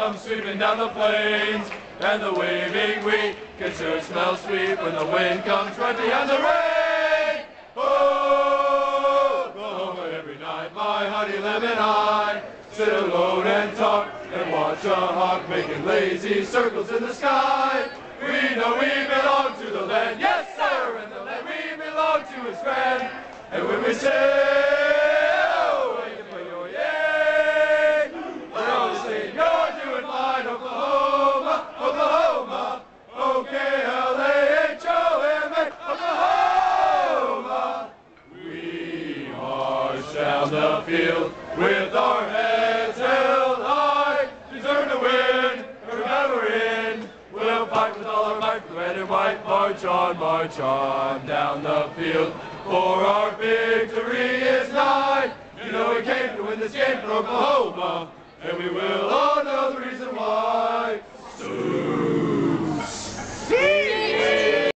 come sweeping down the plains, and the waving wheat can sure smell sweet when the wind comes right behind the rain. Oh, go home every night, my honey lemon I sit alone and talk and watch a hawk making lazy circles in the sky. We know we belong to the land, yes sir, and the land we belong to is grand. And when we say, oh, you can play your yay, we're always saying, you're doing fine, Oklahoma, Oklahoma, O-K-L-A-H-O-M-A, Oklahoma. We march down the field with our heads held high, deserve to win, every battle we're in. We'll fight with all our might for the red and white. March on down the field, for our victory is nigh. You know we came to win this game for Oklahoma, and we will